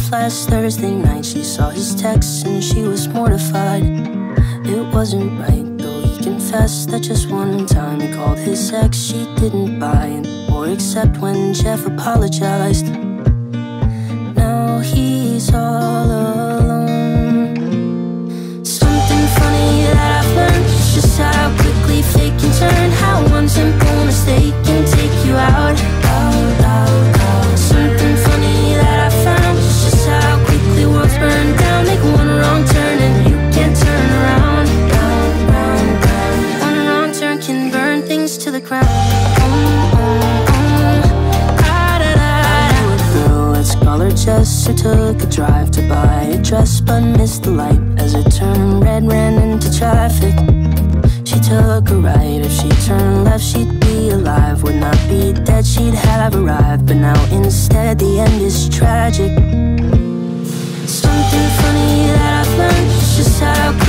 off last Thursday night. She saw his texts and she was mortified. It wasn't right, though he confessed that just one time he called his ex. She didn't buy it or accept when Jeff apologized. Now he's all alone. Something funny that I've learned is just how quickly fate can turn. How one simple mistake can take you out. Something funny that I found is just how quickly worlds burn down. Make one wrong turn and you can't turn around. One wrong turn can burn things to the ground. Call her Jess, who took a drive to buy a dress but missed the light as it turned red, ran into traffic. She took a right, if she turned left she'd be alive. Would not be dead, she'd have arrived, but now instead the end is tragic. Something funny that I've learned is just how